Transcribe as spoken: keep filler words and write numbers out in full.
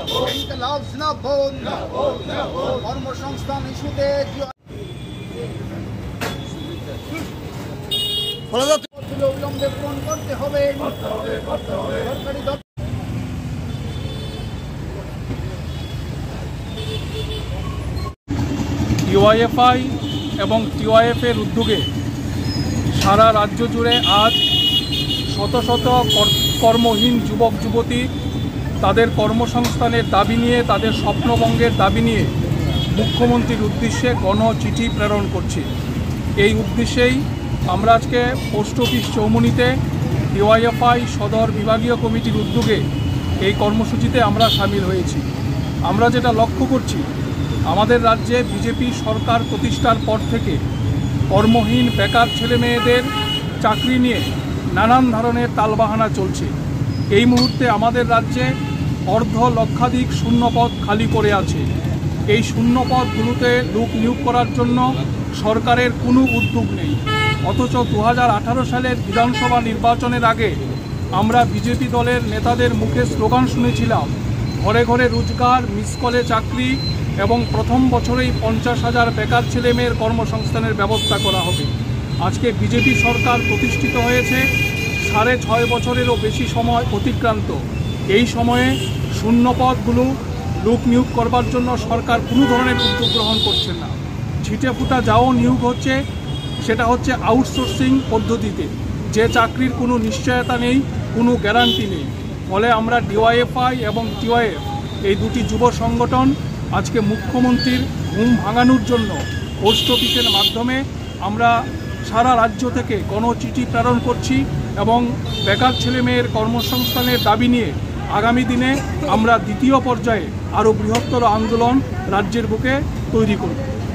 ইনকিলাব জিন্দাবাদ, কর্মসংস্থান ইস্যুতে অবিলম্বে পূরণ করতে হবে। সরকারি টিওয়াইএফআই এবং টিওয়াইএফের উদ্যোগে সারা রাজ্য জুড়ে আজ শত শত কর্মহীন যুবক যুবতী তাদের কর্মসংস্থানের দাবি নিয়ে, তাদের স্বপ্নভঙ্গের দাবি নিয়ে মুখ্যমন্ত্রীর উদ্দেশ্যে গণচিঠি প্রেরণ করছি। এই উদ্দেশ্যেই আমরা আজকে পোস্ট অফিস চৌমুনিতে টিওয়াইএফআই সদর বিভাগীয় কমিটির উদ্যোগে এই কর্মসূচিতে আমরা সামিল হয়েছি। আমরা যেটা লক্ষ্য করছি, আমাদের রাজ্যে বিজেপি সরকার প্রতিষ্ঠার পর থেকে কর্মহীন বেকার ছেলে মেয়েদের চাকরি নিয়ে নানান ধরনের তালবাহানা চলছে। এই মুহূর্তে আমাদের রাজ্যে অর্ধ লক্ষাধিক শূন্যপদ খালি পড়ে আছে। এই শূন্যপদগুলোতে লোক নিয়োগ করার জন্য সরকারের কোনো উদ্যোগ নেই। অথচ দু হাজার আঠারো সালের বিধানসভা নির্বাচনের আগে আমরা বিজেপি দলের নেতাদের মুখে স্লোগান শুনেছিলাম, ঘরে ঘরে রোজগার, মিস কলে চাকরি এবং প্রথম বছরেই পঞ্চাশ হাজার বেকার ছেলেমেয়ের কর্মসংস্থানের ব্যবস্থা করা হবে। আজকে বিজেপি সরকার প্রতিষ্ঠিত হয়েছে, সাড়ে ছয় বছরেরও বেশি সময় অতিক্রান্ত। এই সময়ে শূন্যপদগুলো লোক নিয়োগ করবার জন্য সরকার কোনো ধরনের উদ্যোগ গ্রহণ করছে না। ছিটে ফুটা যাও নিয়োগ হচ্ছে, সেটা হচ্ছে আউটসোর্সিং পদ্ধতিতে, যে চাকরির কোনো নিশ্চয়তা নেই, কোনো গ্যারান্টি নেই। ফলে আমরা ডিওয়াইএফআই এবং টিওয়াইএফ এই দুটি যুব সংগঠন আজকে মুখ্যমন্ত্রীর ঘুম ভাঙানোর জন্য পোস্ট অফিসের মাধ্যমে আমরা সারা রাজ্য থেকে গণচিঠি প্রেরণ করছি এবং বেকার ছেলেমেয়ের কর্মসংস্থানের দাবি নিয়ে আগামী দিনে আমরা দ্বিতীয় পর্যায়ে আরও বৃহত্তর আন্দোলন রাজ্যের বুকে তৈরি করব।